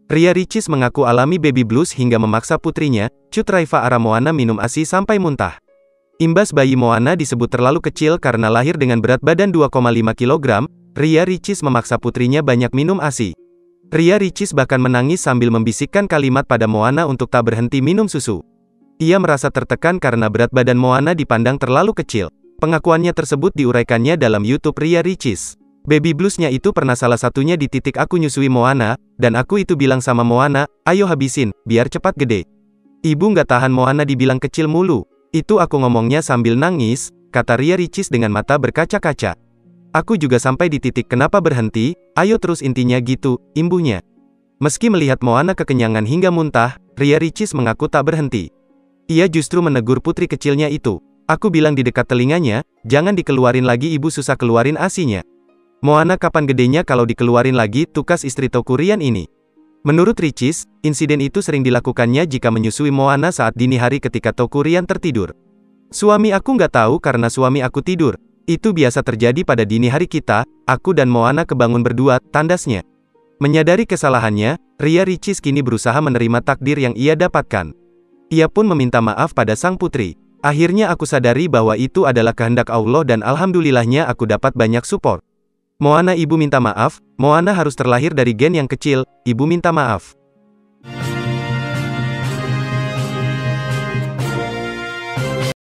Ria Ricis mengaku alami baby blues hingga memaksa putrinya, Cut Raifa Ara Moana minum ASI sampai muntah. Imbas bayi Moana disebut terlalu kecil karena lahir dengan berat badan 2,5 kg, Ria Ricis memaksa putrinya banyak minum ASI. Ria Ricis bahkan menangis sambil membisikkan kalimat pada Moana untuk tak berhenti minum susu. Ia merasa tertekan karena berat badan Moana dipandang terlalu kecil. Pengakuannya tersebut diuraikannya dalam YouTube Ria Ricis. Baby bluesnya itu pernah salah satunya di titik aku nyusui Moana, dan aku itu bilang sama Moana, ayo habisin, biar cepat gede. Ibu nggak tahan Moana dibilang kecil mulu. Itu aku ngomongnya sambil nangis, kata Ria Ricis dengan mata berkaca-kaca. Aku juga sampai di titik kenapa berhenti, ayo terus intinya gitu, imbuhnya. Meski melihat Moana kekenyangan hingga muntah, Ria Ricis mengaku tak berhenti. Ia justru menegur putri kecilnya itu. Aku bilang di dekat telinganya, jangan dikeluarin lagi ibu susah keluarin asinya. Moana kapan gedenya kalau dikeluarin lagi, tukas istri Teuku Ryan ini. Menurut Ricis, insiden itu sering dilakukannya jika menyusui Moana saat dini hari ketika Teuku Ryan tertidur. Suami aku nggak tahu karena suami aku tidur. Itu biasa terjadi pada dini hari kita, aku dan Moana kebangun berdua, tandasnya. Menyadari kesalahannya, Ria Ricis kini berusaha menerima takdir yang ia dapatkan. Ia pun meminta maaf pada sang putri. Akhirnya aku sadari bahwa itu adalah kehendak Allah dan alhamdulillahnya aku dapat banyak support. Moana ibu minta maaf, Moana harus terlahir dari gen yang kecil, ibu minta maaf.